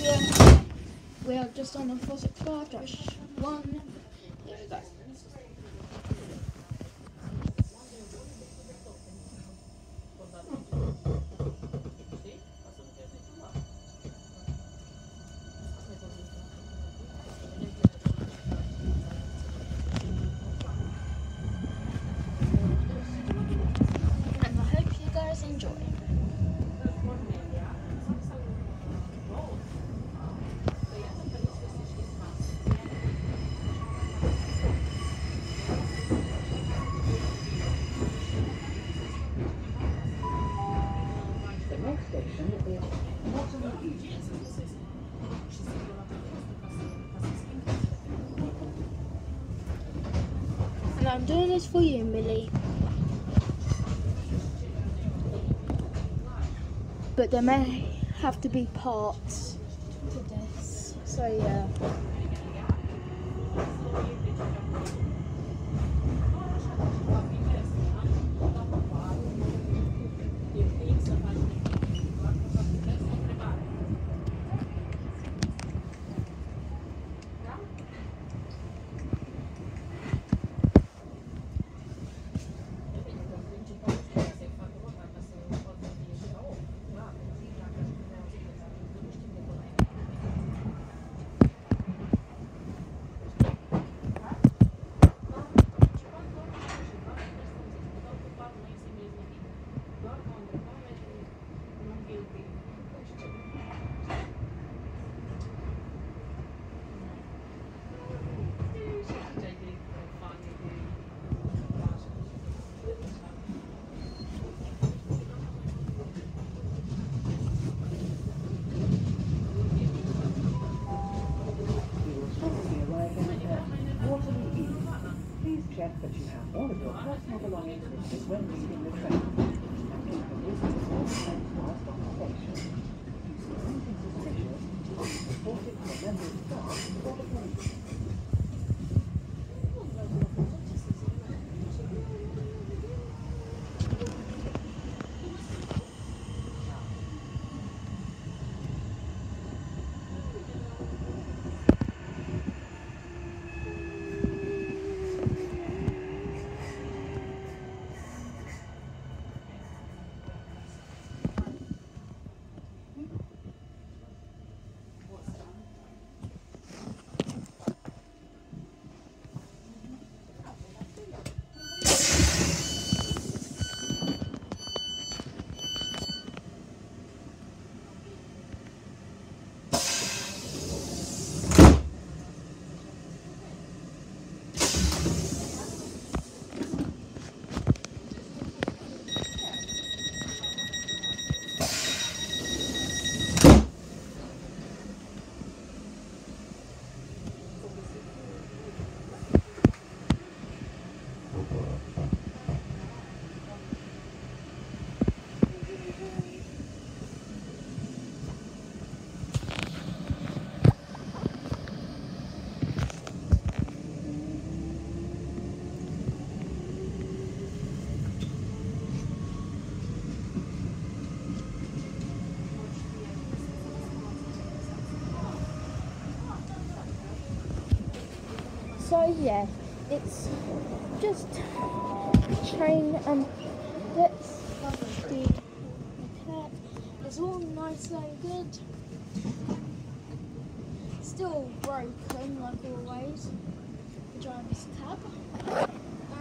We are just on the 465 dash 1. Here we go. And I hope you guys enjoy. And I'm doing this for you, Millie. But there may have to be parts to this, so yeah. Please check that you have all of your personal belongings with you when leaving the train. And keep a list of all trains whilst on the station. If you see anything suspicious, report it to a member of staff or the police. So yeah, it's just train and let's the cat. It's all nice and good. Still broken like always. The driver's cab.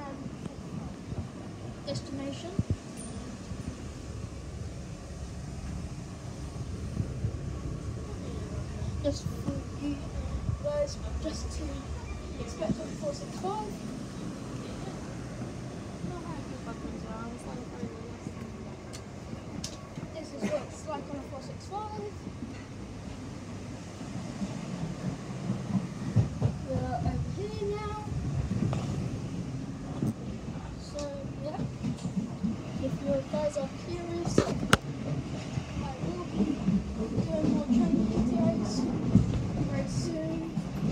Destination. Just for you guys, just to expect on 465. This is what it's like on a 465. We're over here now. So yeah, if you guys are curious, I will be doing more training videos very soon.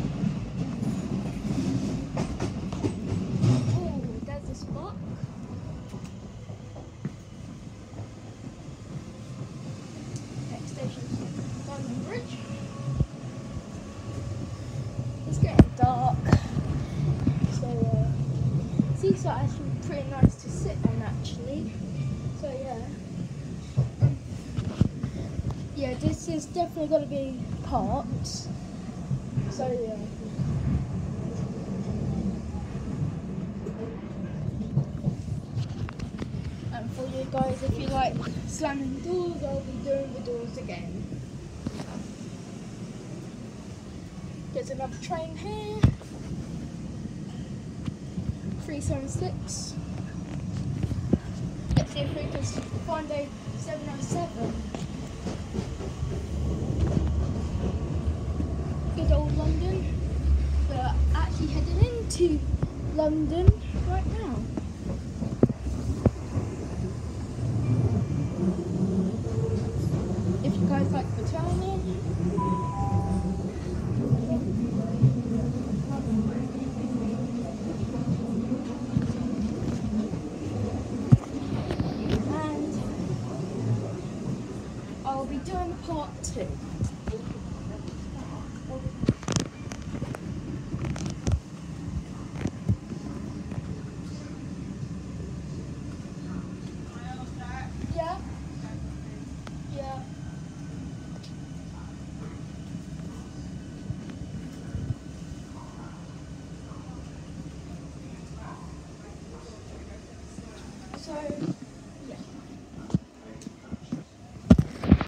Oh, there's this block. Next station is London Bridge. are actually pretty nice to sit on actually. So yeah. Yeah, this is definitely going to be parts. So yeah. And for you guys, if you like slamming doors, I'll be doing the doors again. There's another train here. 376. Let's see if we can find a 707. Good old London. We're actually heading into London right now. If you guys like the turning. And I'll be doing part 2. Yeah. Yeah. So